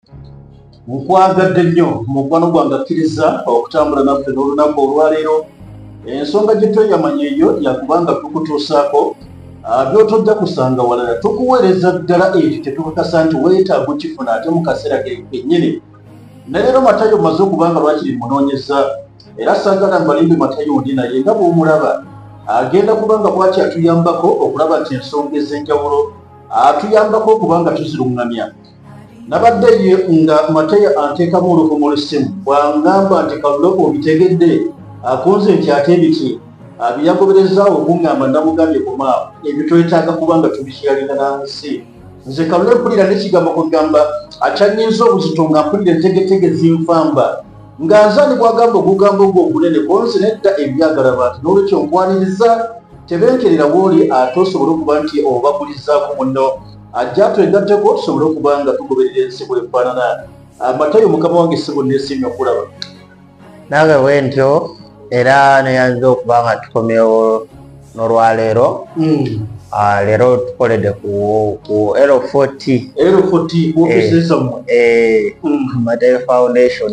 nkwagadde nnyo mukwano gwange akkiriza okutambula naffe n'olunaku olwaleero. Ensonga gye tweyamanya eyo yakubanga tukutuusaako byotojja kusanga walala tukuweereza ddala ekyo tetukakasa nti weetaaga okifuna ate mu kaseera kennyini. Ne leero Matayo maze okubanga lwakiri munoonyeza era saagala mbalimbe Matayo ndi naye nga bw'omulaba agenda kubanga bwaki atuyambako okulaba nti ensonga ez'enjawulo atuyambako okubanga tuziruŋŋamya. Nabadde ye nga Matayo anteekamu olukumu olusimu bw'angamba nti Kalule obitegedde akunze nti ate ebiti byagoberezaawo okuŋŋamba namugambye kumaawo ebyo twetaaga kubanga tubikyalina nansi. Nze Kalule mpulira n'ekigambo kugamba akyanyinza obuzito nga mpulira entegetege zinfamba nga nzani bwagamba ogugamba ogwo ogunene konze nedda ebyagala bantu n'olwekyo nkwaniriza tebenkerera w'oli ate osobole okuba nti obagulizaako munno ajja twegatteko tusobole okuba nga tugoberera ensi bwefaanana. Matayo mukama wange si bonna esiimye okulaba nange bwentyo era neyanza okuba nga tukomyewo n'olwaleero. Leero tukoledde ku L40 Matayo Foundation.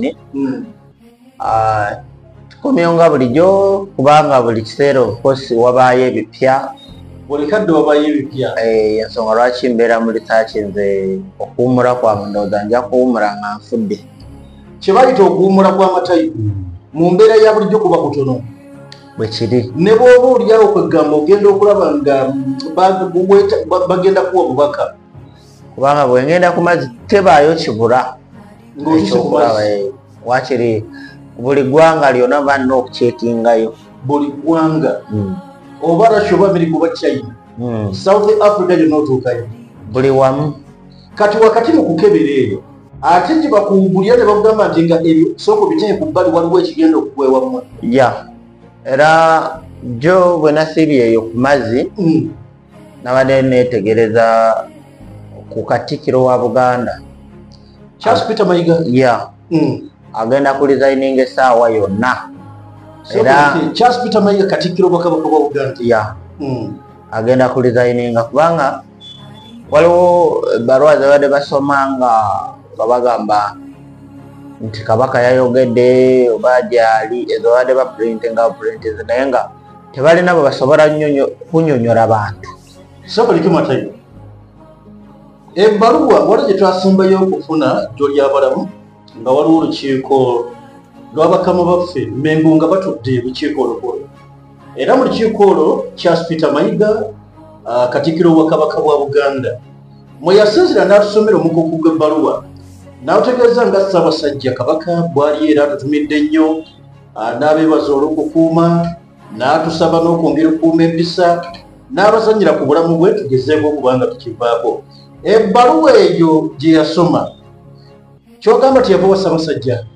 Tukomyewo nga bulijjo kubanga buli kiseera obukosi wabaayo ebipya, buli kadde wabaayo ebipya. Ensonga lwaki mbeera mu lisaaki nze okuwummula kwange ndowooza nja kuwummula nga nfudde. Kye bayita okuwummula kwa Matayo mu mbeera ya bulijjo kuba kutono bwe kiri. Ne bw'oba oliawo kwegamba ogenda okulaba nga bagenda kuwa bubaka kubanga bwengenda ku mazzi tebaayo kibula ekyokulaba. Wakiri buli ggwanga lyonna balina okukyetingayo. Buli ggwanga oba Russia oba America oba China South Africa yonna otuukayo buli wamu. Kati wakati mu kukebera eyo ate gye bakuwumbulira ne bakugamba nti nga ebyo sooka biteye ku bbali waliwo ekigenda okuwewamu. Era jo bwe nasiibye eyo ku mazzi nabadde neetegereza ku Katikkiro wa Buganda Charles Peter Mayiga agenda ku designing essaawa yonna. Era Charles Peter Mayiga Katikkiro wa Kabaka wa Buganda agenda ku designing kubanga waliwo ebbaluwa zebadde basoma nga bagamba nti Kabaka yayogedde oba gyali ezo badde bapurintinga naye nga tebalina bwe basobola kunyonyola bantu. Sabalike Matayo ebbaluwa wali gye twasimbayo okufuna gy'olyabalamu nga waliwo olukiiko lw'abakama baffe Mengo nga batudde lukiiko olukulu era mu lukiiko olwo Charles Peter Mayiga Katikkiro wa Kabaka wa Buganda mwe yasinzira n'atusomera omukuku gw'ebbaluwa n'ategeeza nga Ssaabasajja Kabaka bw'ali era atutumidde nnyo n'abeebaza olw'okukuuma n'atusaba n'okwongera okukuuma empisa n'abazannyira ku bulamu bwe tugezeeko okubanga tukivaako. Ebbaluwa eyo gye yasoma kyogamba tiyava wa Ssaabasajja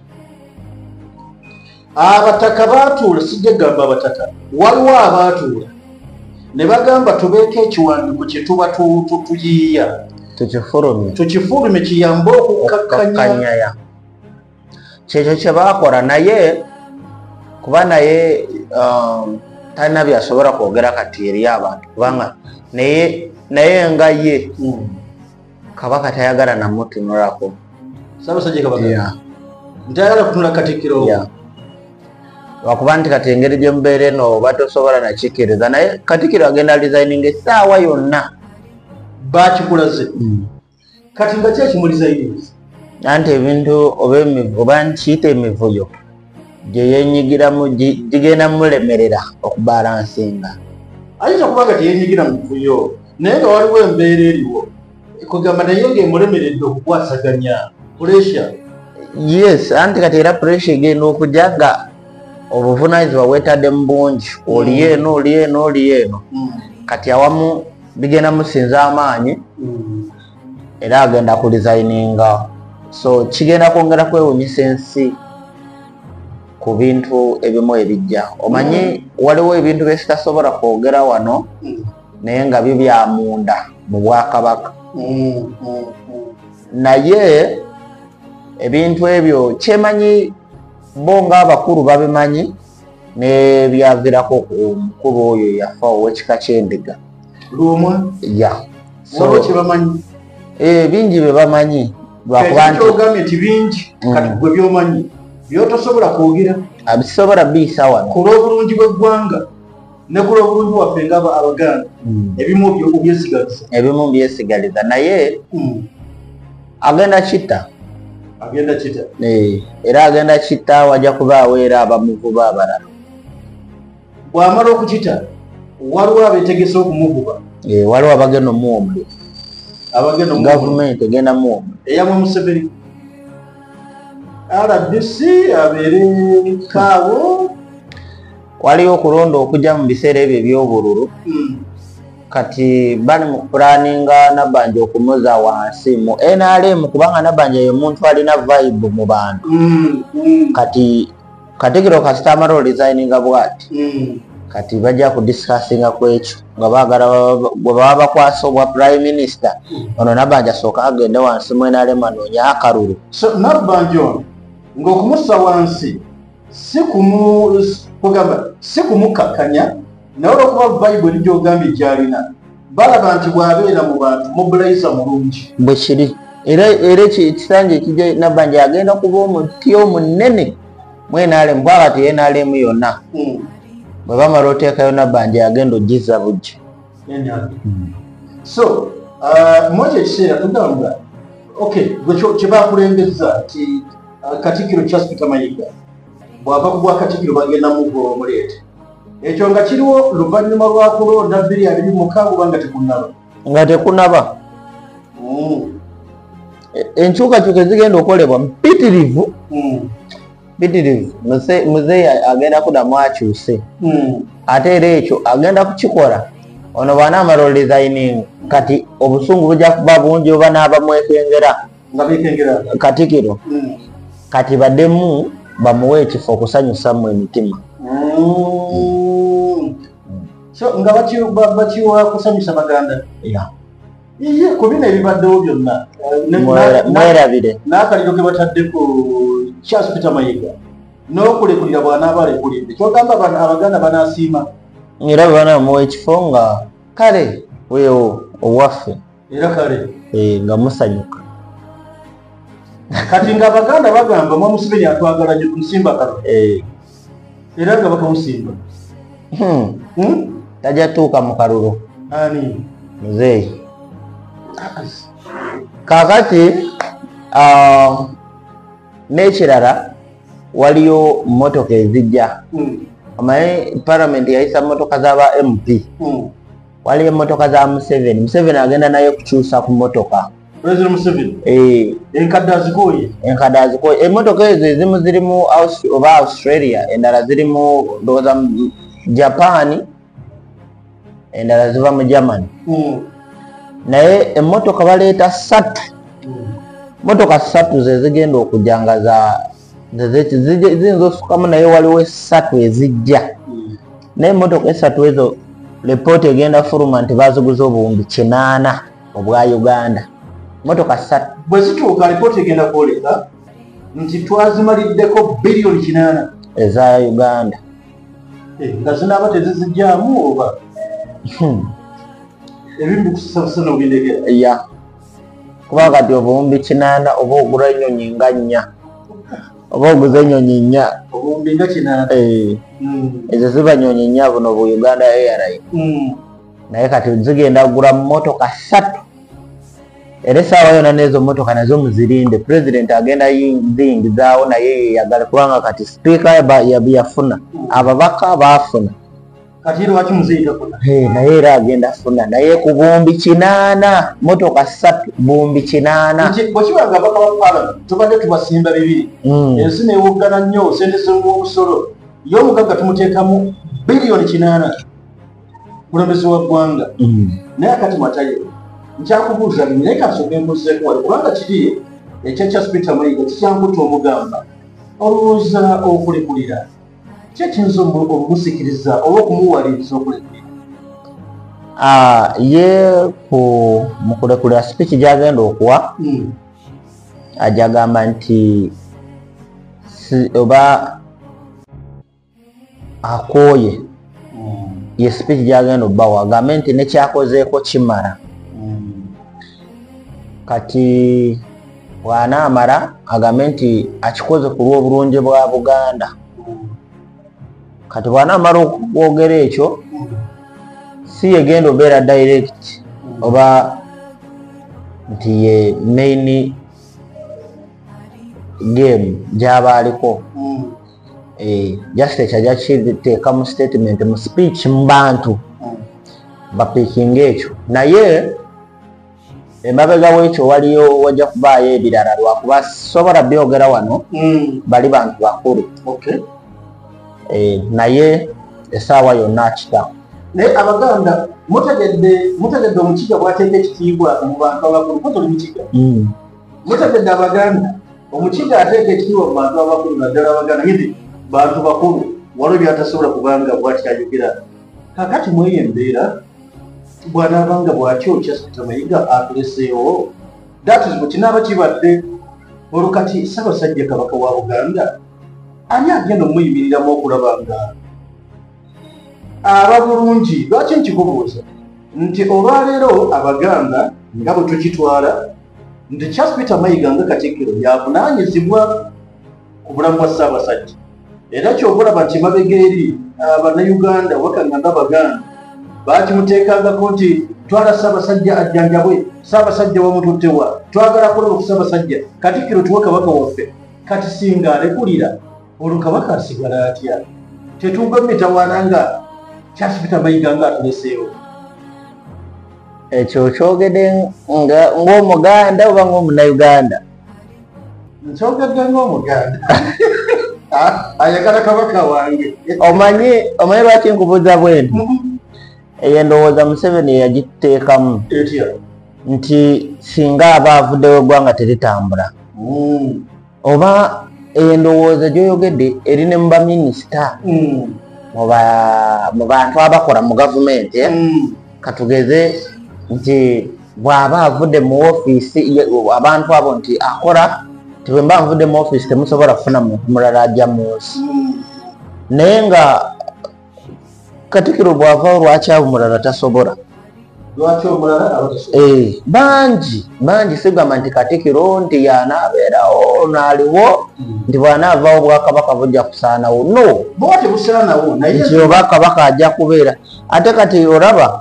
abataka baatuula sijja gamba abataka waliwo abaatuula ne bagamba tubeeko ekiwandiiko kye tuba tuyiiya tukifulume kiyambe okukakkanya. Kyekyo kye baakola naye kuba naye talina byasobola kwogera kati eri abantu kubanga naye nga ye Kabaka tayagala namutunulako. Ssaabasajja Kabaka ntayagala kutunula Katikkiro lwakuba nti kati engeri gye mubeera eno oba tosobola nakikkiriza naye Katikkiro agenda designing essaawa yonna bakikulaze. Kati nga kyekimulizayiniza anti ebintu oba nkiyita emivuyo gye yeenyigiramu gigenda mulemerera okubalansinga. Ayinza kubanga teyeenyigira mu mivuyo naye nga waliwo embeera eriwo kugamba naye ng'emulemeredde okukwasaganya puresha. Yes, anti kati era puresha egenda okujja nga obuvunaanyizibwa bwetadde mu bungi oli eno kati awamu bigenda musinza amaanyi era agenda ku designinga so kigenda kwongera kwewunyisa ensi ku bintu ebimu ebijja. Omanyi waliwo ebintu bye sitasobola kwogera wano naye nga bibya munda mu Bwakabaka naye ebintu ebyo kyemanyi bo ng'abakulu babimanyi nebyavirako ku mukulu oyo yafa ow'ekika ky'Endiga Lumwa ya so kibamanyi bingi bye bamanyi lwakuba nti kyogambye nti bingi kati gwe byomanyi byotosobola kwogera abisobola biyisa wano ku lw'obulungi bw'eggwanga ne ku lw'obulungi bwaffe nga Abaganda ebimu obyesigaliza byesigaliza naye agenda kitta era agenda kitta wajja kubaawo era abamuvuba abalala bw'amala okukita waliwo abeetegese okumuvuba waliwo abagenda omuwa omuliro gavumenti egenda muwa omuliro eyamwe Museveni RDC abeere kaawo waliwo okulonda okujja mu biseera ebyo eby'obululu kati bali mu kupulaninga Nabbanja okumuza wansi mu NRM kubanga Nabbanja ye muntu alina vibe mu bantu kati Katikkiro kasita amala resigninga bwati kati bajja kudiscussinga ku ekyo nga baagala bwe baba bakwasa obwa prime minister ono Nabbanja asooka agende wansi mu NRM anoonya akalulu so Nabbanja ono ng'okumussa wansi si kumukkakkanya naye olwokuba Bible gy'ogambye gy'alina balaba nti bw'abeera mu bantu mobilizer mulungi bwe kiri era ekisanja ekijja Nabbanja agenda kuba omuti omunene mu NRM bwakati NRM yonna bwe bamala oteekayo Nabbanja agenda ogiza bujja so mwekyo ekiseera tugamba kyebakulembeza nti Katikkiro Charles Peter Mayiga bw'ava ku Bwakatikkiro bagenda mugoba omuleete ekyo nga kiriwo luvannyuma lwa kulonda 2026 nga tekunaba enkyukakyuka ezigenda okolebwa mpitirivu muzeeyi agenda kudamu akyuse ate era ekyo agenda kukikola ono bw'anaamala resigning kati obusungu bujja kuba bungi oba n'abamwekengera Katikkiro kati baddemu bamuwe ekifo okusanyusamu emitima so nga bakiwa kusanyusa Baganda iye ku bino ebibaddewo byonna mwerabire n'akaliro ke batadde ku Charles Peter Mayiga n'okulekulira bw'anaaba alekulidde kyogamba Abaganda banaasiima era bwe banaamuwa ekifo nga kale weewo owaffe era kale nga musanyuka kati nga Abaganda bagamba mwa Museveni atwagala nnyo tumusimba kalo era nga bakamusimba tajja tuuka mu kalulu ani muzeeyi kakati n'ekirala waliyo mmotoka ezijja omanyi palamenti yayisa mmotoka z'aba MP waliyo emmotoka za Museveni agenda naye kukyusa ku mmotoka President Museveni enkadde azikooye emmotoka ezo ezimu zirimu oba Australia endala zirimu ndowooza Japan endala ziva mu Germany naye emmotoka baleeta 3 motoka 3 ze zigenda okujangaza ziyinza osukamu naye waliwo 3 ezijja naye emmotoka 3 ezo lepooti egenda fuluma nti baziguza obuwumbi 8 obwa Uganda motoka 3 bwe zituuka lipooti egenda kwoleka nti twazimaliddeko biliyoni 8 eza Uganda nga zinaaba tezizijjaamu oba ebimu bikusasana obindegera kuba kati obuwumbi 8 oba ogula ennyonyi nga 4 oba oguza ennyonyi 4 obuwumbi nga 8 ezo ziba nnyonyi 4 buno bu Uganda Airline naye kati zigenda kugula mmotoka 3 era essaawa yona n'ezo mmotoka nazo muzirinde President agenda ziyingizaawo naye yeyagala kubanga kati sipiika yafuna ababaka baafuna kati lwaki muziyitako naye era agenda funa naye ku buwumbi 8 motoka 3 buwumbi 8 bwe kibanga ababaka ba Parliament tubadde tubasimba bibiri ensi neewoggana nnyo sente z'omusolo y'omugagga tumuteekamu biliyoni 8 kulembezi wa ggwanga naye akati Matayo nkyakubuuza naye kasooka embuzeeko wali kubanga kiri ekya Charles Peter Mayiga kikyankuta omugamba olowooza okulekulira kyekiyinza okumusikiriza oba okumuwaliriza okulekulira ye mu kulekulira speech gy'agenda okuwa ajagamba nti oba akooye ye speech gy'agenda obbawo agambe nti nekyakozeeko kimala kati bw'anaamala agambe nti akikoze ku lw'obulungi bwa Buganda. Kati bw'anaamala okwogera ekyo si yegenda obeera direct oba nti ye main game gyaba aliko. Just ekyajja kiteeka mu statement mu speech mu bantu bapiikinga ekyo, naye emabega w'ekyo waliyo wajja kubaayo ebirala lwakuba sobola byogera wano bali bantu bakulu. Naye essaawa yonna akitaho. Naye Abaganda mutegedde omukiga bw'ateeka ekitiibwa mu bantu abakulu ko tuli mukiga. Mutegedde Abaganda omukiga ateeka ekitiibwa mu bantu abakulu naddala Abaganda nti bantu bakulu waliwo byatasobola kubanga bw'ati ayogera. Kaakati mw'eyo embeera bw'anaabanga bw'akyokya Peter Mayiga atuleseewo that is bwe kinaaba kibadde olwo kati Ssaabasajja Kabaka wa Buganda ani agenda omuyimiriramo okulaba nga aba bulungi. Lwaki nkikubuuza nti olwaleero Abaganda nga bwe tukitwala nti Charles Peter Mayiga nga Katikkiro yavunaanyizibwa ku bulamu bwa Ssaabasajja, era ky'okulaba nti mabega eri Abannayuganda wakaŋŋanga Abaganda bakimuteekangako nti twala Ssaabasajja ajjanjabwe, Ssaabasajja wamututtewa, twagala kulaba ku Ssaabasajja Katikkiro tuwe Kabaka waffe. Kati singa alekulira olwo Kabaka asigala atya? Tetuuga mitawaana nga Charles Peter Mayiga nga atuleseewo. Ekyo kyogedde ng'Omuganda oba ng'Omunnayuganda? Nkyogedde ng'Omuganda. Ayagala Kabaka wange. Omanyi lwaki nkubuuza bwenti? Eyo endowooza Museveni yagiteekamu nti singa aba avuddewo eggwanga teritambula. Oba eyo endowooza gy'oyogedde eri ne mu baminisita mu bantu abakola mu gavumenti. Katugeze nti bw'aba avudde mu ofiisi abantu abo nti akola nti bwe mba nvudde mu ofiisi temusobola kufuna muntu mulala ajja mu nsi. Naye nga Katikkiro bw'avaawo lwaki abo mulala tasobola? Lwaki omulala abatasobola? Bangi sigamba nti Katikkiro nti y'anaabeerawo n'aliwo nti bw'anaavaawo Obwakabaka bujja kusaanawo. No, bwa tebusaanawo naye nti oba Kabaka ajja kubeera. Ate kati olaba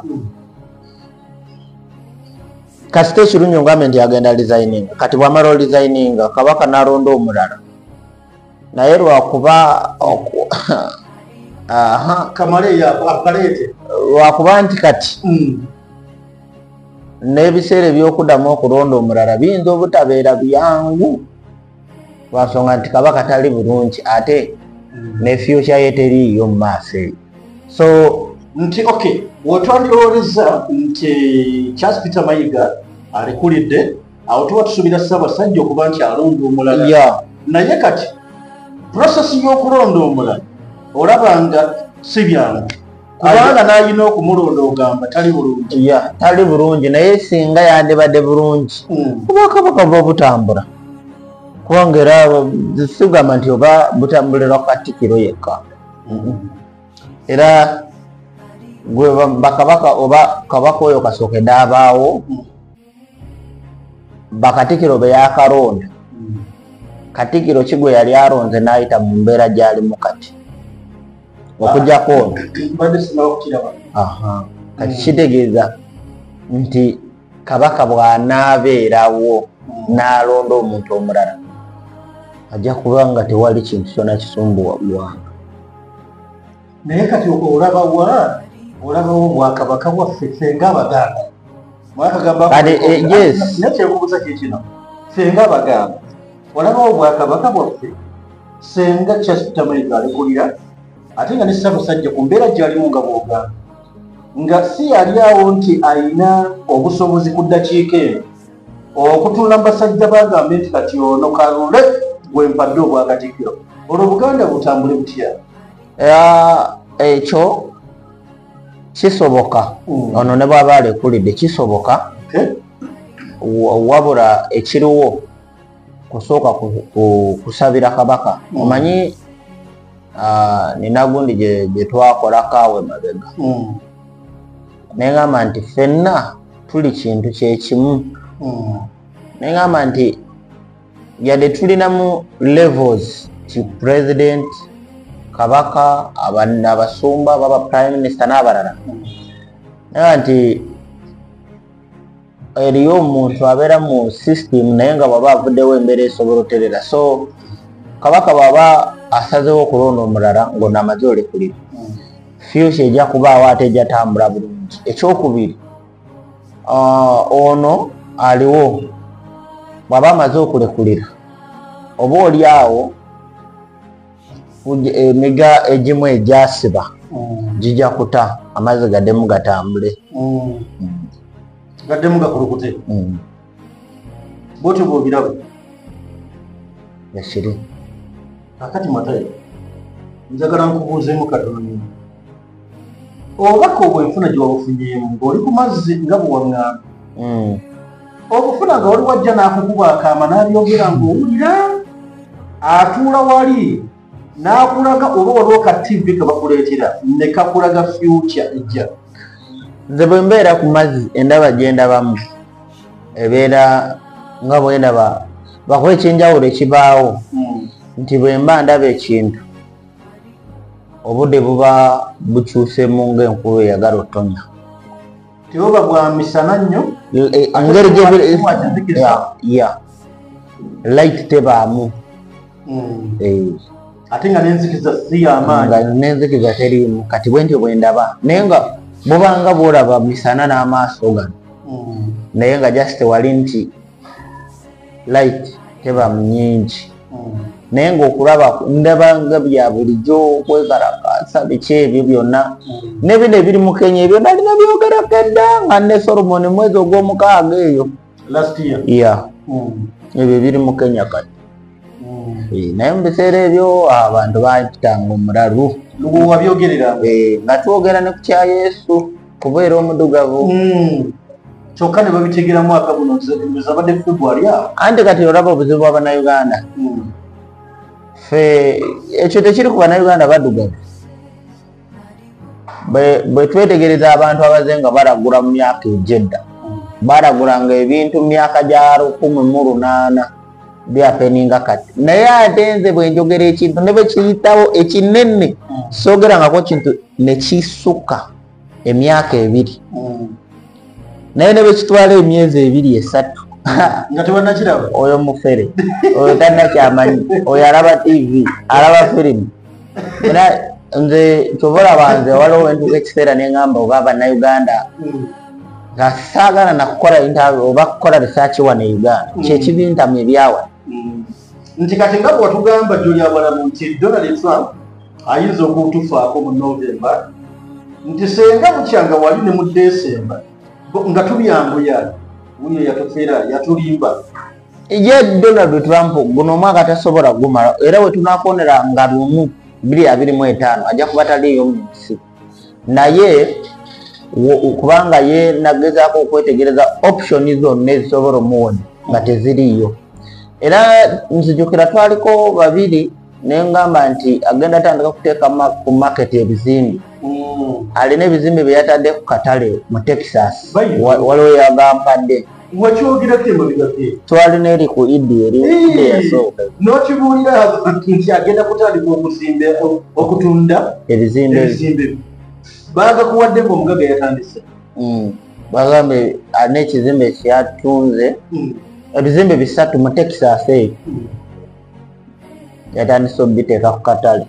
kasita ekirungi ngambe nti agenda resigning. Kati bw'amala resigninga Kabaka n'alonda omulala, naye lwakuba kamale yapaleete lwakuba nti kati n'ebiseera eby'okuddamu okulonda omulala biyinza obutabeera byangu lwansonga nti Kabaka tali bulungi ate ne future ye teriiyo mu maaso eyo. So nti wotwandirooleza nti Charles Peter Mayiga alekulidde awo tuba tusuubira Ssaabasajja okuba nti alonda omulala. Naye kati prosesi y'okulonda omulala olaba nga si byangu kubanga n'alina okumulonda ogamba tali bulungi. Tali bulungi, naye singa yandibadde bulungi Obwakabaka buba butambula. Kubanga era sigamba nti oba butambulira Katikkiro yekka. Era gwe bakabaka oba Kabaka oyo kasookedde abaawo bakatikkiro be yakalonda. Katikkiro ki gwe yali alonze n'ayita mu mbeera gy'alimu kati okujjako ono. Kati kitegeeza nti Kabaka bw'anaabeerawo n'alonda omuntu omulala ajja kuba nga tewali kintu kyonna kisumbuwa ggwanga. Naye kati olabawo Obwakabaka bwaffe ffe ng'Abaganda nakyekubuuza kikino ffe ng'Abaganda olabawo Obwakabaka bwaffe senga Charles Peter Mayiga alekulira ate nga ne Ssaabasajja ku mbeera gy'alimu nga bw'ogamba nga si yali awo nti alina obusobozi ku ddakiika eno okutuula mu basajja bagambe nti kati ono kalule gwe mpadde Obwakatikkiro. Olwo Buganda butambule butya? Ekyo kisoboka ono ne bw'aba alekulidde kisoboka. Wabula ekiriwo kusooka kusabira Kabaka. Omanyi nina gundi gye twakolako awe mabega neŋŋamba nti ffenna tuli kintu kyekimu. Neŋŋamba nti yadde tulinamu levels ti president kabaka abasumba baba prime minister n'abalala naye nti eriyo omuntu abeera mu system naye nga bwaba avuddewo embeera esobola oterera so kabaka bwaba asazewo okulonda omulala ng'ono amaze olekulira future ejja kubaawo ate ejja tambula bulungi. Ekyokubiri ono aliwo bw'aba amaze okulekulira oba oli awo emiga egimu egyasiba gijja kuta amazzi gaddemu gatambule gaddemu gakulukute bwotyo bwobiraba yakiri kakati Matayo njagala nkubuuzeemu katono obubaka obwenfuna gye wabufunyeemu ng'oli ku mazzi nga bwe waŋŋamba obufuna nga wali wajja n'akukuba akaama n'abyogera ng'owulira atuula wali n'akulaga oba waliwo ka TV ke bakuleetera ne kakulaga future ejja. Nze bwe mbeera ku mazzi endaba gye ndabamu ebeera nga bwe ndaba bakuba ekyenjawulo ekibaawo nti bwe mba ndaba ekintu obudde buba bukyusemu ng'enkulu eyagala otonya tebuba bwa misana nnyo engeri light tebaamu ate nga n'enzikiza si y'amaanyi nga n'enzikiza teriimu kati bwe ntyo bwe ndaba naye nga bubanga bwolaba misana n'amaaso gano naye nga just wali nti light teba nyingi naye ng'okulaba ndaba nga bya bulijjo okwekalakaasa biki ebyo byonna n'ebino ebiri mu Kenya ebyo nalina byogerako edda nga ne Solomon mwezi ogw'omukaaga eyo last year ebyo ebiri mu Kenya kati naye mu biseera ebyo abantu bampitanga omulalu wabyogerera nga twogera ne ku kya Yesu kubeera omudugavu kyokka ne babitegera mwaka guno zabadde February awo anti kati olaba obuzibu bw'Abannayuganda ffe ekyo tekiri ku Bannayuganda baddugavu bwe twetegereza abantu abaze nga balagula mu myaka egyedda balagulanga ebintu mu myaka gya 1800 byapeninga kati naye ate nze bwe njogera ekintu ne bwe kiyitawo ekinene soogerangako kintu ne kisukka emyaka 2 naye ne bwe kitwala emyezi 2-3 nga tewannakiraba oyo mufere oyo tannakyamanyi oyo alaba TV alaba firimu era nze kyobola banze waliwo entuuka ekiseera neŋŋamba oba Bannayuganda nga saagala nakukola interview oba kukola research wano e Uganda kyekibintamu ebyawa nti kati nga bwatugamba Julia Balamu nti Donald Trump ayinza okutufaako mu November nti senga bukyanga wali ne mu December nga tubyambuya wuyo yatufeera yatulimba ye Donald Trump guno omwaka tasobola gumala era we tunakonera nga 2025 ajja kuba taliyo mu nsi naye kubanga ye nagezaako okwetegereza option zonna ezisobola omuwona nga teziriyo era nzijukira twaliko babiri nengamba nti agenda tandika kuteeka ku market ebizimbe alina ebizimbe bye yatadde ku katale mu Texas waliwo yagampadde twalina eri ku Idi eri yasooka n'okibuulira nti agenda kutandika okutunda ebizimbe baagakuwadde ng'omugaga yatandise bagambe alina ekizimbe kyatunze ebizimbe 3 mu Texas eyo yatandise obiteeka ku katale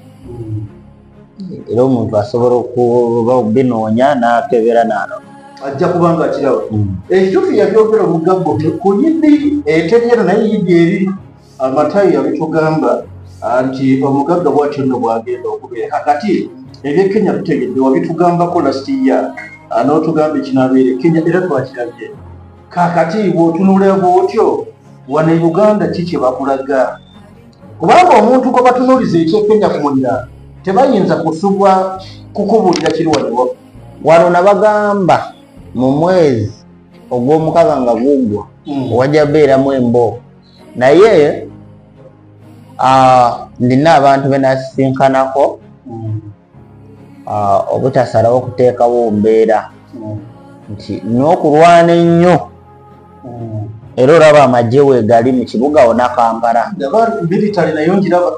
era omuntu asobola okuba obinoonya n'akebera n'ano ajja kubanga akiraba ekituufu yabyogera omugaggo ku Yidi eteryera naye Yidi eri Matayo yabitugamba nti omugagga bwatyo nno bwagenda okubeera kakati ebye Kenya tutegedde wabitugambako last year n'otugamba ekinabeere Kenya era twakirabye kakati bw'otunula bwotyo wano e Uganda kiki bakulaga kubanga omuntu gwe batunuuliza ekyekenya ku muliraano tebayinza kusubwa kukubuulira kiri wano wano nabagamba mu mwezi ogw'omukaaga nga guggwa wajja beeramu embo naye ndina abantu benasinkanako obutasalawo okuteekawo mbeera nti n'okulwana ennyo era olaba amagye weegali mu kibuga wona Kampala military nayo ngiraba.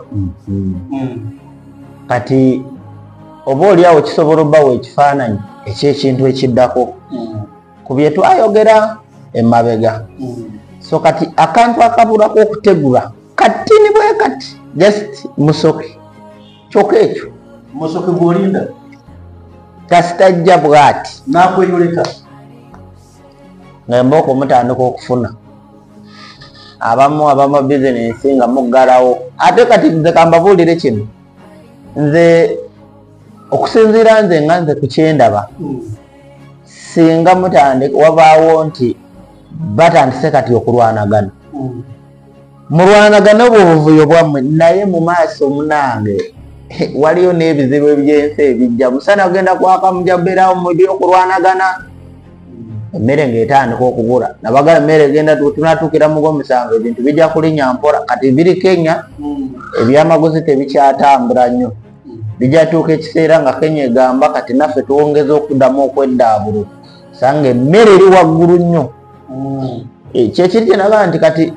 Kati oba oliawo kisobola obbawo ekifaananyi ekyekintu ekiddako ku bye twayogera emabega. So kati akantu akabulako okutegula katini bwe kati just musoke kyokka ekyo musoke gw'olinda kasitajja bw'ati n'akweyoleka ng'embooko mutandika okufuna abamu abama bizinensi nga muggalawo. Ate kati nze kambabuulire kino, nze okusinziira nze ku kyendaba, singa mutandika wabaawo nti batandise kati okulwanagana, mulwanagana obwo buvuyo bwammwe, naye mu maaso munange waliyo n'ebizibu eby'ensi ebijja. Musana genda kwaka mujja kubeerawo mujja okulwanagana, emmere ng'etandika okugula. Nabagala emmere egenda tunatuukira mu Gwomusanvu ebintu bijja kulinnya mpola. Kati biri Kenya ebyamaguzi tebikyatambula nnyo, bijja tuuka ekiseera nga Kenya egamba kati naffe tuwongeza okuddamu okweddabulu, sanga emmere eri waggulu nnyo. Kyekiri kye nagamba nti kati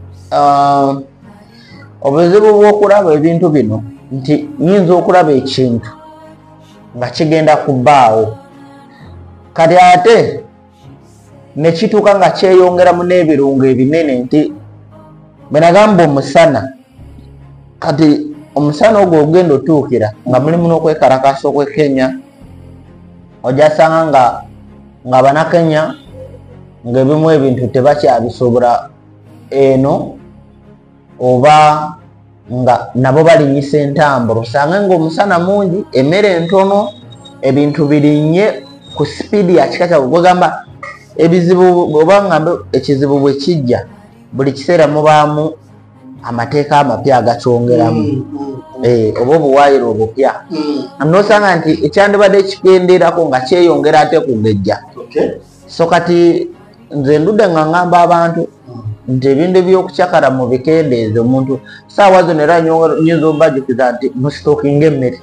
obuzibu bw'okulaba ebintu bino nti nyinza okulaba ekintu nga kigenda kubbaawo, kati ate ne kituuka nga kyeyongeramu n'ebirungo ebinene nti bwe nagamba omusana, kati omusana ogwo ogenda otuukira nga mulimu n'okwekalakasa okw'e Kenya, ojasanga nga Bannakenya ng'ebimu ebintu tebakyabisobola eno, oba nga nabo balinyisa entambula, osange ng'omusana mungi, emmere ntono, ebintu birinnye ku sipiidi ya kika kyabwe. Gwegamba ebizibu oba ngambe ekizibu bwe kijja buli kiseera mubaamu amateeka amapya agakyongeramu, oba obuwaayiro obupya, nosanga nti ekyandibadde kigenderako nga kyeyongera ate kugejja. So kati nze ndudde nga ngamba abantu nti ebintu by'okucakala mu bikendeeze, omuntu saawa zino era nyinza obbajukiza nti musitookinga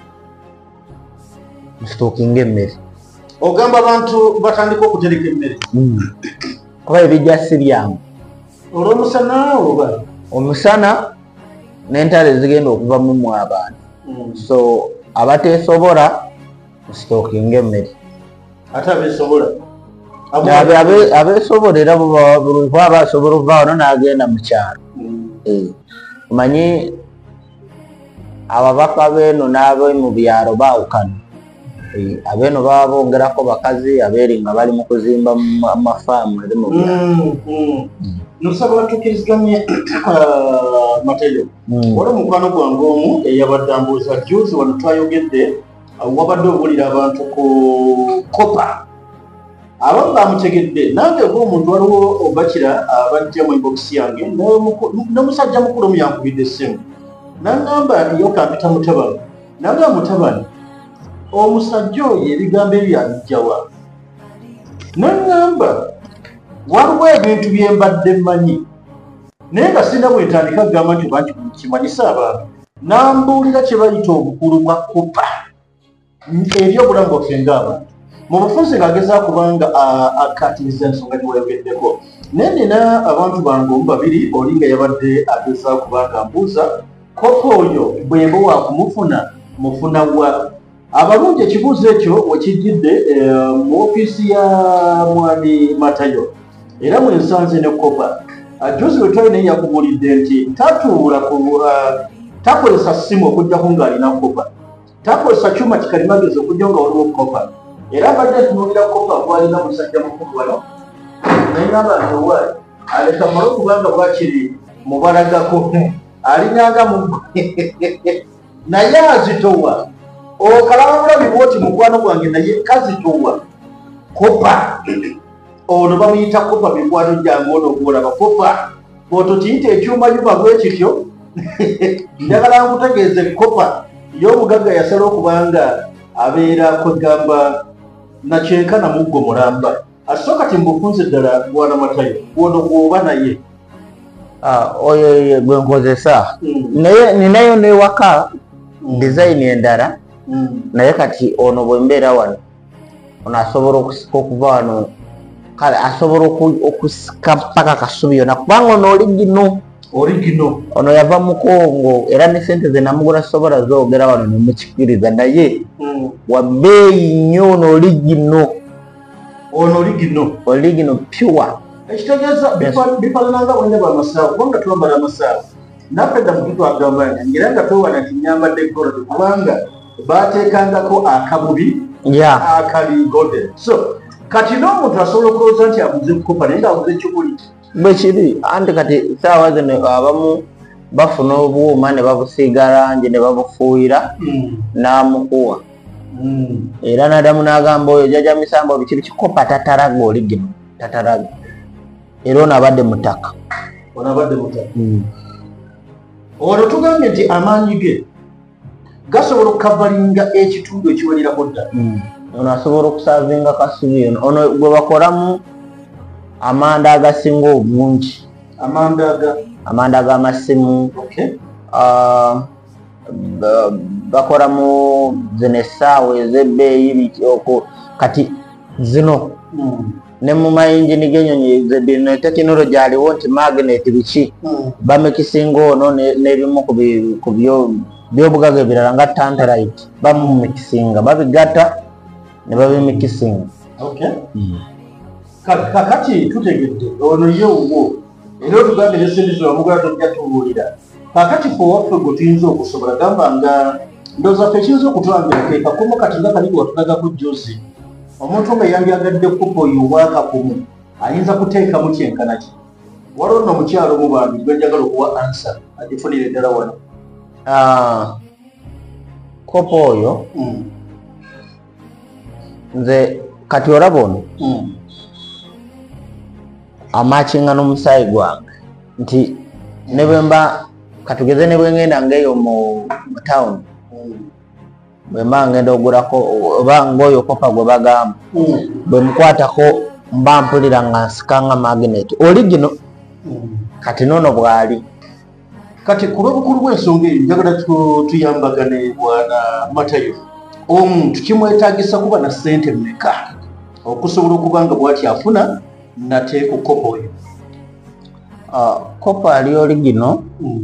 emmere. Ogamba abantu batandika okutereka emmere kuba ebijja si byangu olw'omusana oba omusana n'entale zigenda okuva mu abantu. So abateesobola musitookinga emmere, ate abeesobola abeesobola era bwaba asobola okuva wano n'agenda mu kyalo. Omanyi ababaka beeno n'ab'omu byalo baawukana. Abeeno baba bongerako bakazi, abeeri nga bali mu kuzimba amafaamu eri mu byalo. Nosaba batukiriziganye Matayo, wali omukwano gwange omu eyabadde ambuuza juzi wano twayogedde, wabadde obuulira abantu ku kopa. Abamu bamutegedde, nange ng'omuntu waliwo obakira abajja mu inbox yange n'omusajja mukulu omu yankubidde essimu n'aŋŋamba yo kampita Mutabani, n'agamba Mutabani omusajja oyo ebigambo ebyo abijjawa? N'aŋŋamba waliwo ebintu bye mbadde mmanyi naye nga sinna bwentandika kugamba nti oba kimanyisa abantu, n'ambuulira kye bayita obukulu bwa kopa eri obulamu bwaffe ng'abantu mu bufunze ng'agezaako kubanga akkaatiriza ensonga gye wayogeddeko. Naye nina abantu bange omu babiri, oli nga yabadde agezaako kubanga mbuuza kopa oyo bwemba waakumufuna mufuna wa? Abalungi ekibuuzo ekyo wekijjidde mu ofiisi ya mwami Matayo era mwensanze ne kopa. Juzi bwe twali naye yakubuulidde nti tatuula takozesa ssimu okuggyako ng'alina kopa, takozesa kyuma kikalimagezi okujja nga waliwo kopa. Era abadde tunuulira kopa gwalina musajja mukulu wano naye ngamba nti owaali aleka mala okubanga bwakiri mubalagako alinyanga mu naye azitowa okalaba bulabi bwoti mukwano gwange naye kazitowa kopa. Ono bamuyita kopa mikwano gyange ono ogwolaba kopa bwotokiyita ekyuma yuma bwe kityo. Njagala nkutegeeze kopa y'omugagga yasala okubanga abeera kwegamba nakyenkana muggo mulamba. Asooka timbufunze ddala bwana Matayo ono gwoba naye oyo gwe nkozesa naye ninayo n'ewaka design endala naye kati ono bwe mbeera wano ono asobola okusika okuva wano kale asobola okusika paka kasubi yona kubanga ono original ono yava mu Kongo era ne sente ze namugula sobola zoogera wano nemukikiriza naye wa bbeeyi nnyo ono original pure ekitegeeza bifaanananga bwene bamasaawo kubanga twambala amasaawo naffe dda mututu agamba ngira nga twewana nti nyambadde golodi kubanga baateekangako akabubi akali golden so kati n'omuntu asobola okulowooza nti abuze kukopa naye ngaabuze ekikuli bwe kiri anti kati saawa zino abamu bafuna obuuma ne babusiiga langi ne babufuuyira n'amukuwa era nadamu n'agamba oyo jjajja Misambo biki bikikopa tataraga oligino tataraga era ono abadde mutaka ono tugambye nti amaanyi ge gasobola okukavalinga ekitundu ekiwererako ddala ono asobola okusaavinga kasubi ono gwe bakolamu amanda agasinga obungi amanda ag'amasimu bakolamu zino essaawa ez'ebbeeyi kati zino ne mu mayingini g'ennyonyi zino tekinologi aliwo nti magnet biki bamekisinga ono n'ebimu ku byobugaga ebirala nga tantalite bamumikisinga babigatta ne babimikisinga kakati tutegedde ono ye obwo era otugambye nesente zewamugula tojja tubuulira kakati fe owaffe gwe tuyinza okusobola gamba nga ndowooza ffe ekiyinza okutwambira ke kakomo kati nga kali watulagako jozi omuntu nga yandyagadde kupa oyo obwakakumu ayinza kuteekamu kyenkana ki waliwo nno omukyalo mu bantu gwe njagala okuwa ansa agifunire ddala wano kopa oyo nze kati olaba ono amakinga n'omusaayi gwange nti ne bwe mba katugeze ne bwe ngenda ngaeyo mu town bwe mba ngenda ogulako oba ngaoyo kopa gwe bagamba bwe mukwatako mba mpulira nga nsikanga magnet origino kati noono bwali kati ku lw'obukulu bw'ensonga eyo njagala tuyambagane bwana Matayo omuntu kimwetaagisa kuba na ssente mmeka okusobola okuba nga bw'ati afuna nate ku kopa oyo kopa ali origino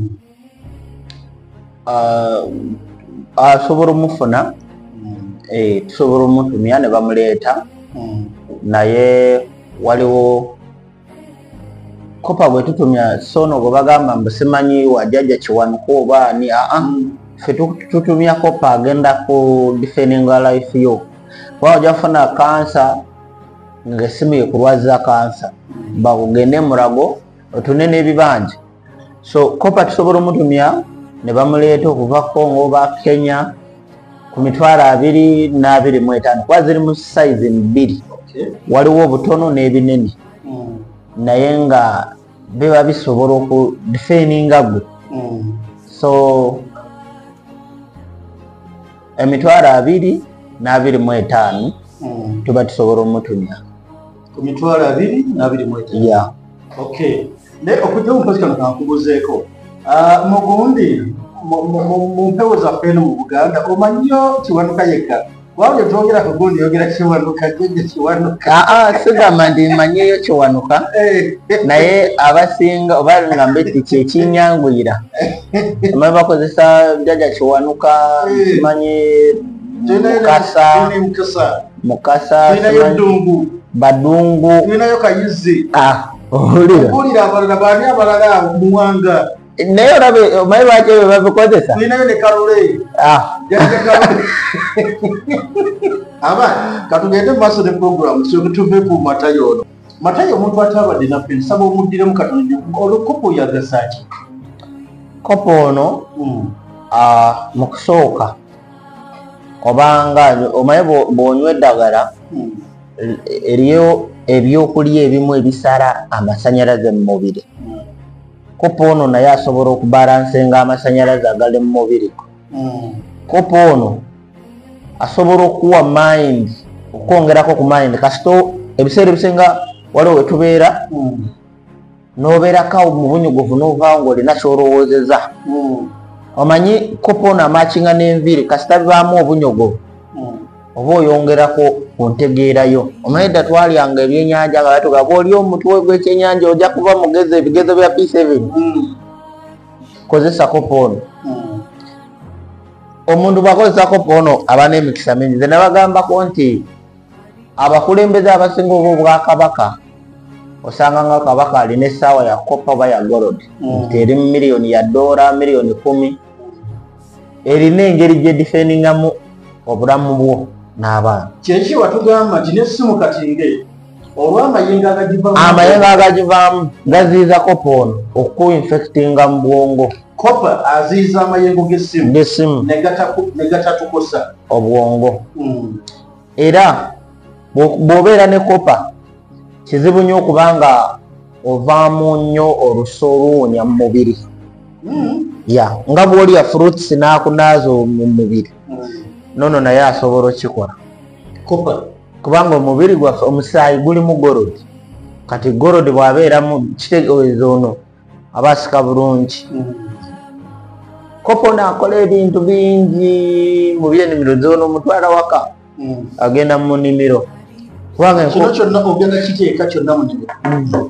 asobola omufuna tusobola omutumya ne bamuleeta naye waliwo kopa gwe tutumya sono gwe bagamba mbu simanyi wajjajja Kiwanuka oba ani ffe tutumya kopa agenda ku defendinga life yo kuba ojja kufuna kansa ng'essimu yekulwaza kansa bakugende mulago otune n'ebibanja so kopa tusobola omutumya ne bamuleeta okuva Kongo oba Kenya ku $225 kuba ziri mu size mbiri waliwo obutono n'ebinene naye nga biba bisobola okudifeninga gwe so $225 tuba tusobola omutumya ku $225 okay ne okujja mumpasi kano kankubuzeeko mugundi mu mpewo zaffe eno mu Buganda omannyo Kiwanuka yekka wabye twogera kugundi yogera Kiwanuka jjajja Kiwanuka sigamba nti mmanyeyo Kiwanuka naye abasinga oba nga mbeti kyekinyanguyira omanyi bakozesa jjajja Kiwanuka simanyi Mukasa Badungu tulinayo Kayizi owulira abalala baani abalala muwanga naye olabe omanyi lwaki ebyo babikozesa tulinayo ne Kalule aba katugende maaso ne program tuve ku Matayo ono Matayo omuntu atabadde naffe nsaba omuddiremu katono olukopo yagasaki kopo ono mu kusooka obanga omanyi bw'onywa eddagala eriyo ebyokulya ebimu ebisala amasanyalaze mu mubiri kopo ono naye asobola okubalansenga amasanyalaze agali mu mubiri kopo ono asobola okuwa mind okwongerako ku mind kasito ebiseera ebisinga waliwo wetubeera n'obeerako mu bunyuguvu n'ovaawo ng'olina ky'olowoozeza omanyi kopo ono amakinga n'enviiri kasita bibaamu obunyogovu oba oyongerako ku ntegeerayo. Omanyi dda twalyanga ebyennyanja nga batugamba oli omutwe gw'ekyennyanja ojja kuba mugezi ebigezo bya P7. Kozesa kopo ono. Omuntu bw'akozesa kopo ono aba n'emikisa mingi. Nze nabagambako nti abakulembeze abasinga obw'Obwakabaka osanga nga kabaka alina essaawa ya kopa oba ya gold nti eri mu miliyoni ya $, miliyoni 10, erina engeri gye difeningamu obulamu bwo n'abaana. Kyeki watugamba nti n'essimu katinge olw'amayengo agagivaamu gaziiza kopa ono okuinfectinga mu bwongo. Kopa aziiza amayengo g'essimu ne gatatukosa obwongo. Era bw'obeera ne kopa kizibu nnyo okubanga ovaamu nnyo olusu oluwunya mu mubiri. Nga bw'olya fruits n'akunaaza mu mubiri nono naye asobola okikola kubanga omubiri gwaffe omusaayi gulimu gorodi. Kati gorodi bw'abeeramu kitegeeza ono aba asika bulungi. Kopo naakola ebintu bingi mu by'ennimiro z'ono omutwala waka agenda mu nnimiro. Kino kyonna ogenda kiteeka kyonna mu nnimiro.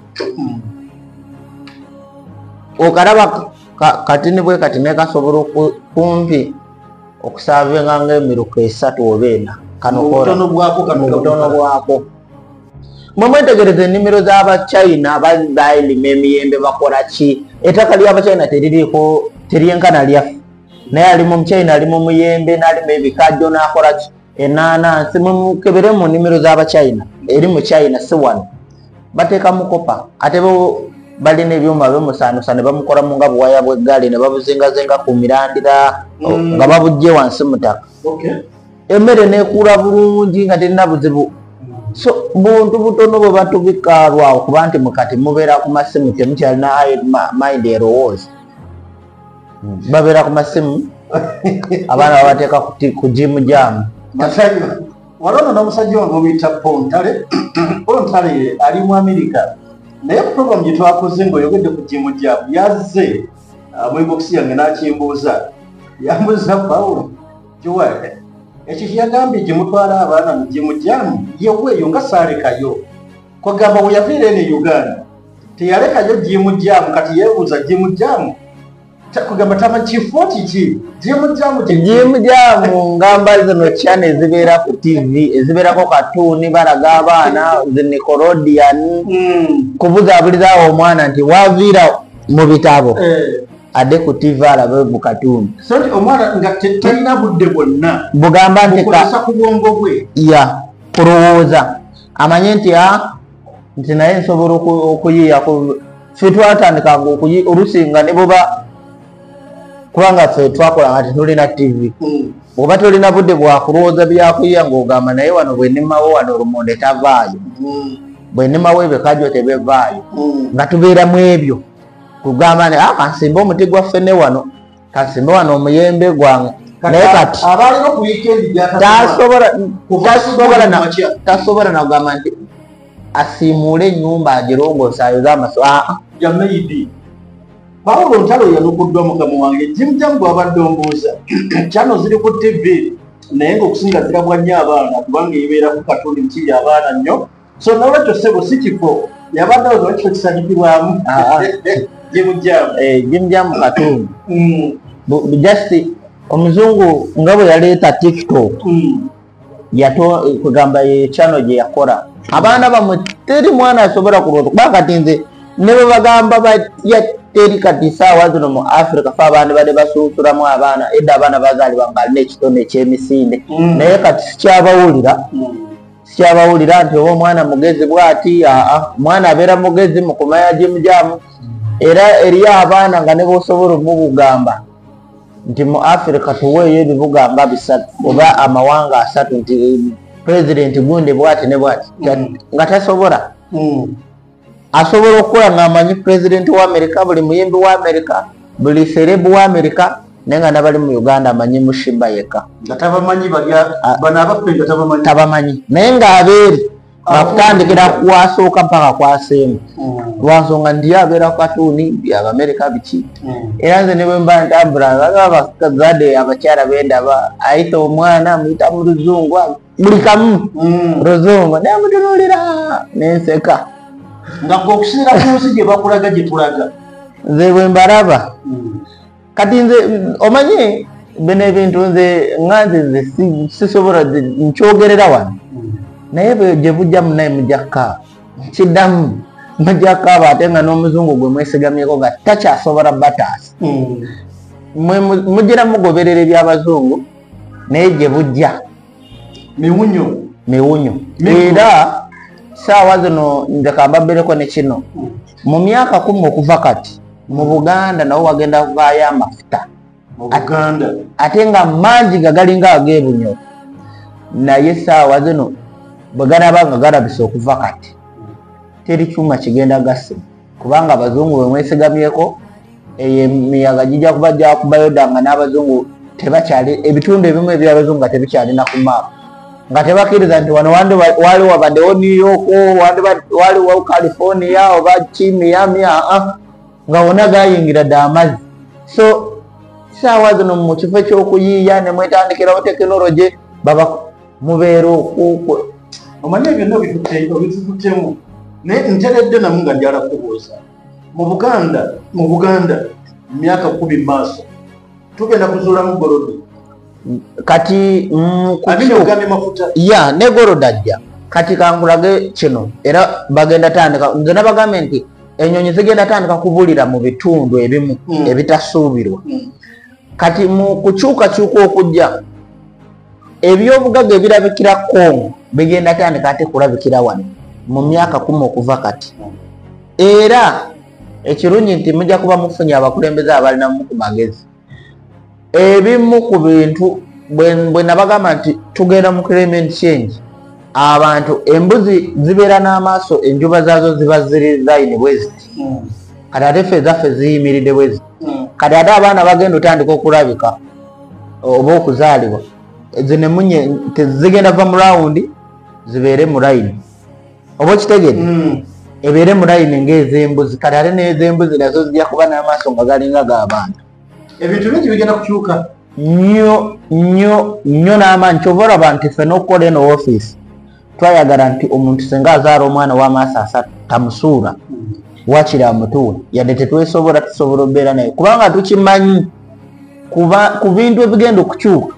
Okalaba katini bwe kati ne kasobola kumpi okusaavinga ng'emiruka 3 oba 4 kano kola mu butono bwako. Mwe mwetegereza ennimiro z'Abachina balima emiyembe bakola ki? Ettaka ly'Abachina teryenkana lyaffe. Naye ali mu China ali mu muyembe n'alima ebikajjo n'akola ki? Ennaanansi mukebere mu nnimiro z'Abachina eri mu China si wano. Bateeka mu kopa ate bo balina ebyuma bimusaanusa ne bamukolamu nga buwaya bw'eggaali ne babuzingazinga ku mirandira nga babujje wansi mu ttaka. Emmere neekuula bulungi nga terina buzibu. So buntu butono bwe batubika lwawo kuba nti mukati mubeera ku masimu temukyalina mind erowooza. Babeera ku masimu abaana babateeka ku jimu jaamu. Waliwo n'omusajja wange obiyita Pontale. Pontale ali mu Amerika naye program gye twakoze ng'oyogedde ku jimu jaamu yazze mu inbox yange n'akimbuuza yambuuza Pawulo Joel ekyo kyeyagambye gye mutwala abaana mu jimu jaamu yeweeyo nga saalekayo kwagamba bwe yaviira eno Uganda teyalekayo jimu jaamu kati yeebuuza jimu jaamu kugamba tamanyi kifuoti ki jimu jaamu ngamba zino channel ezibeera ku TV ezibeerako katuuni balaga abaana zi Nickelodeon kubuzaabulizawo omwana nti waviira mu bitabo adde ku TV alabe mu katuuni. So nti omwana nga talina budde bwonna bugamba nti bukozesa ku bwongo bwe kulowooza amanye nti nti naye nsobola okuyiiya ffe twatandikanga olusinga ne buba kubanga ffe twakola nga tetulina TV. Bw'oba tolina budde bwakulowooza byakuyiya ng'ogamba naye wano bwe nnimawo wano lumonde tavaayo bwe nnimawo ebikajjo tebevaayo nga tubeeramu ebyo kugamba nti kansimbe omuti gwaffe ne wano kansimbe wano omuyembe gwange naye kati tasobola nagamba nti asiimuule ennyumba agirongoosa ayoze amaso yamayidi. Pawulo Ntalo yalukuddwa mukama wange jimu jaamu bw'abadde ombuuza kyano ziri ku TV naye ng'okusinga zirabwa nnyo abaana kubanga ebeera ku katuuni mukiri abaana nnyo. So nolwekyo ssebo si kifo yabadde awo lwakifo kisanyukirwamu jimu jaamu katuuni. Just omuzungu nga bwe yaleeta TikTok kugamba ye channel gye yakola abaana bamwe teri mwana asobola kulota kuba kati nze ne bwe bagamba teri kati saawa zino mu Africa fe abaana badde basunsulamu abaana edda abaana bazaalibwa nga alina ekitone ekyemisinde naye kati sikyabawulira nti oba omwana mugezi bw'ati omwana abeera mugezi mu kumanya jimu jaamu. Era eriyo abaana nga ne bosobola omubugamba nti mu Africa tuweeyo ebibuga nga 3 oba amawanga 3 nti pulezidenti gundi bw'ati ne bw'ati nga tasobola. Asobola okukola ng'amanyi pulezidenti wa Amerika buli muyimbi wa Amerika buli serebu wa Amerika naye nga nabali mu Uganda amanyi Mushiba yekka nga tabamanyi tabamanyi naye ng'abeeri bakutandikira kwasooka mpaka kwasemba lwansonga ndi abeera ku katuuni Abamerika biki era nze ne bwe mba ntambula abazadde abakyala bendaba ayita omwana amuyita mu luzungu buli kamu luzungu naye mutunuulira nenseka nga okusinziira ku nsi gye bakulaga gye tulaga nze bwe mbalaba kati nze omanye bino ebintu nze nze sisobola nkyogerera wano naye gye bujja munaye mujja kukaaba kiddamu mujja kukaaba ate nga n'omuzungu gwe mwesigamyeko nga takyasobola bataasa mugira mugoberera ebyabazungu naye gye bujja miwunyo era saawa zino nze kambabbereko ne kino mu myaka 10 okuva kati mu Buganda nawo wagenda kuvaayo amafuta ate nga mangi gagalinga ag'ebunyo naye saawa zino bwe ganabanga galabisa okuva kati teri kyuma kigenda gasse kubanga abazungu bwe mwesigamyeko emiyaga gijja kuba gyakubayodanga n'abazungu tebakyali ebitundu ebimu ebyabazungu nga tebikyalina ku maapa nga tebakkiriza nti wano wali wabaddewo New York waliwo California oba Miami nga wona gayingira dda amazzi so saawa zino mu kifo ekyokuyiiya ne mwetandikirawo tekinologi baba mubeera okuukwe omanye byonna obitututtemu naye nteredde namu nga njala kubuuza mu Buganda myaka 10 maaso tugenda kuzuulamu golodi kati kukyogame mafuta ne golodi ajja kati kankulage kino era bagenda tandika nze nabagambe nti ennyonyi zigenda tandika kubulira mu bitundu ebimu ebitasuubirwa kati mu kukyukakyuka okujja ebyobugagga ebirabikira Kongo bigenda tandika ate kulabikira wano mu myaka 10 okuva kati era ekirungi nti mujja kuba mufunye abakulembeze abalinamu ku magezi ebimu ku bintu bwe nabagamba nti tugenda mu climate change abantu embuzi zibeera n'amaaso enjuba zaazo ziba ziri line bweziti kati ate ffe zaffe ziyimiridde bweziti kati ate abaana bagenda otandika okulabika oba okuzaalibwa zinemunye tezigenda va mu rawundi zibeere mu line oba kitegedde ebeere mu line ng'ez'embuzi kati ate n'ez'embuzi nazo zijja kuba n'amaaso nga galinga g'abantu ebintu bingi bigenda kukyuka nnyo n'amaanyi kyova olaba nti ffe n'okukola eno woofiisi twayagala nti omuntu singa azaala omwana w'amaaso asatu tamusuula wakiri amutuula yadde tusobola okubeera naye kubanga tukimanyi ku bintu ebigenda okukyuka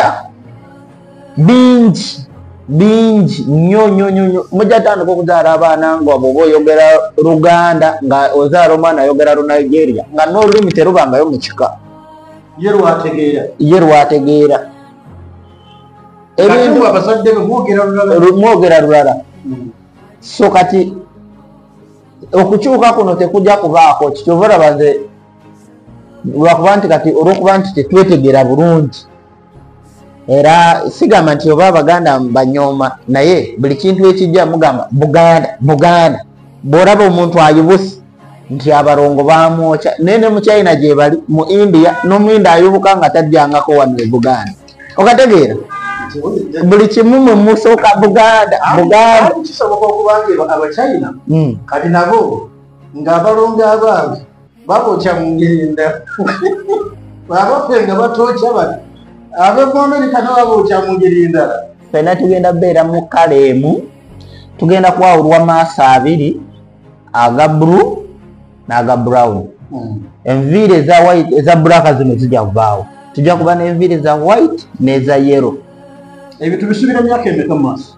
bingi nnyo mujja tandika okuzaala abaana nga bwoba oyogera Luganda nga ozaala omwana ayogera Nigeria nga n'olulimi terubangayo mu kika ye lwategeera ebintu abazadde mwogera lulala so kati okukyuka kuno tekujja kubaako kikyova olaba nze lwakuba nti kati olwokuba nti tetwetegeera bulungi era sigamba nti oba Abaganda banyooma naye buli kintu ekijja mugamba Buganda bw'olaba omuntu ayubuse nti abalongo bamwokya naye ne mu China gye bali mu India n'omuyinda ayubuka nga tajjangako wano e Buganda okategeera buli kimu mwe musooka Buganda kisoboka okubanga Abachina kati nabo ng'abalongo abange babokya mu ngerinda babaffe nga batokya bati Ab'Amerika nabo babokya mu ngeri ndala ffenna tugenda beera mu kala emu tugenda kwawulwa maaso abiri aga blue n'aga brown enviiri eza white eza black zino zijja kuvaawo tujja kuba n'enviiri za white n'eza yellow ebintu bisubira myaka emeka maaso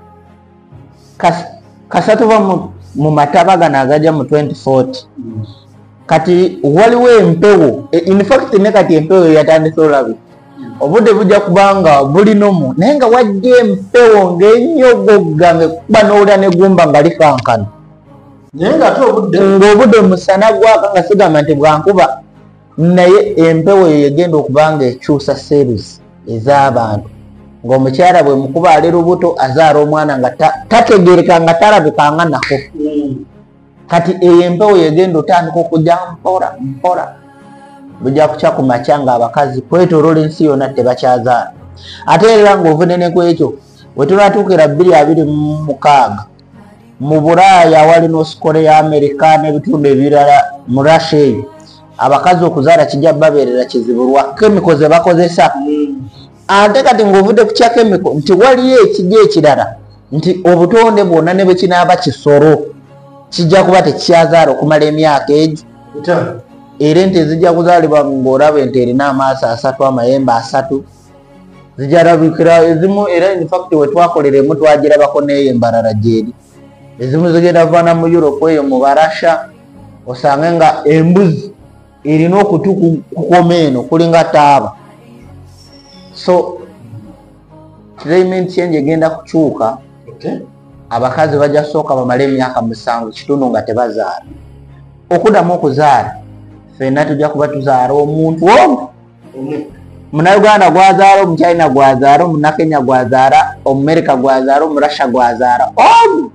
kasatuva mu mataba gano agajja mu 2040 kati waliwo empewo in fact ne kati empewo yatandise olabi obudde bujja kubanga buli nomu naye nga wajja empewo ng'enyogogga ngekuba n'owulira negumba nga likankana naye ng'ate ng'obudde musana gwaka nga sigamba nti bwankuba naye empewo yegenda okubanga ekyusa series ez'abantu ng'omukyala bwe mukuba ali lubuto azaala omwana nga tategeereka nga talabikanga nako kati eyo empewo yegenda otandika okujja mpola bujja kukya ku makya nga abakazi kwetoloola ensi yonna tebakyazaala ate era ng'ovunene kwekyo bwe tunatuukira 2026 mu Bulaaya wali North Korea, America n'ebitundu ebirala mu Russia eyo abakazi okuzaala kijja babeerera kizibu lwa kemiko ze bakozesa. Ate kati ng'ovudde ku kya kemiko nti waliyo ekijja ekirala nti obutonde bwonna ne bwe kinaaba kisolo kijja kuba tekyazaala okumala emyaka egyo. Era ente zijja kuzaalibwa ng'olaba ente erina amaaso 3 amayembe 3 zijja labikira ezimu. Era in fact we twakolera emu twagirabako n'eyo embalala gyeri. Ezimu zigenda vaana mu Europe eyo mu Barasha osange nga embuzi erina okutu kukoma eno kulinga taaba. So climate change egenda kukyuka. Abakazi bajja kusooka bamale emyaka 7 kitundu nga tebazaala. Okuddamu okuzaala ffenna tujja kuba tuzaala omuntu omu. Munnayuganda gwazaala, Omuchina gwazaala, Omunnakenya gwazaala, Omumerika gwazaala, Omurussia gwazaala omu.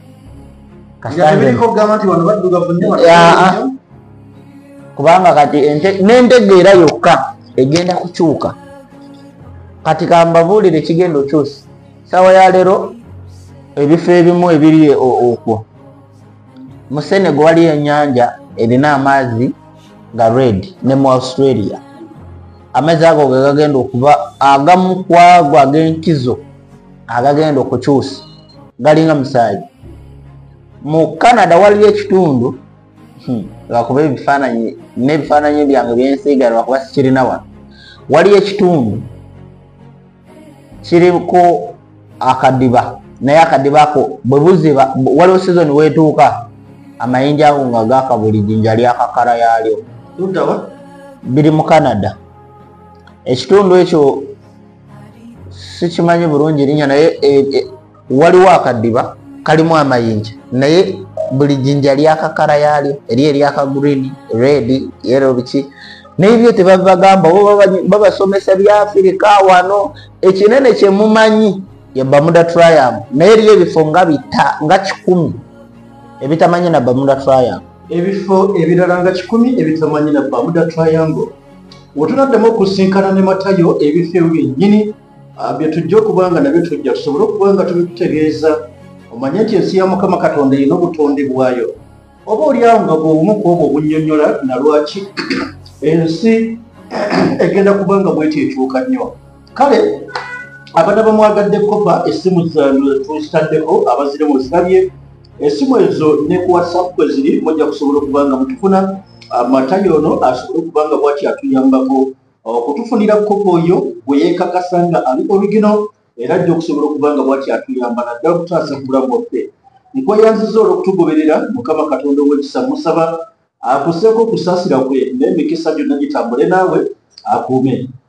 Kubanga kati n'entegeera yokka egenda kukyuka. Kati kambabuulire ekigenda okyusa. Sawa ya leero ebifo ebimu ebiri okwo mu Senegal waliyo ennyanja erina amazzi ga red ne mu Australia. Amazzi ago ge gagenda okuba agamu ku ago ag'enkizo agagenda okukyusa galinga musaayi. Mu Canada waliyo ekitundu lwakuba ebifaananyi n'ebifaananyi byange byensiiga lwakuba sikirina wano. Waliyo ekitundu kiriko akadiba naye akadiba ako bwe buziba waliwo season weetuuka amayinja ago nga gaaka buli jjinja lyakakala yaalyo. Biri mu Canada. Ekitundu ekyo sikimanyi bulungi linnya naye waliwo akadiba kalimu amayinja naye buli jjinja lyakakala yaalyo eri eryaka green, red, yellow biki n'ebyo tebabagamba babasomesa bya Afirika wano. Ekinene kye mumanyi ye Bermuda Triangle naye eriyo ebifo nga 10 ebitamanyi na Bermuda Triangle. Ebifo ebirala nga 10 ebitamanyi na Bermuda Triangle. Wetunaddemu okusinkana ne Matayo ebifo ebyo byennyini bye tujja okubanga nabyo tujja tusobole okuba nga tubitegeeza omanye nti ensi ya Mukama Katonda erina obutonde bwayo. Oba oliawo nga bw'obumu ku obwo obunnyonnyola na lwaki ensi egenda kubanga bweti ekyuka nnyo. Kale abana bamwagadde kopa essimu tuzitaddeko abazire mu zirabye essimu ezo ne ku WhatsApp kwe ziri mujja kusobola okubanga mutufuna. Matayo ono asobole okubanga bwati atuyambako okutufunira kopa oyo bwe yeekakasa nga ali origino era ajja okusobola okubanga bwati atuyamba naddala okutaasa ku bulamu bwaffe. Nkweyanziza olw'okutugoberera. Mukama Katonda ow'ekisa musaba akuseeko okusaasira kwe n'emikisa gyonna gitambule naawe akuume.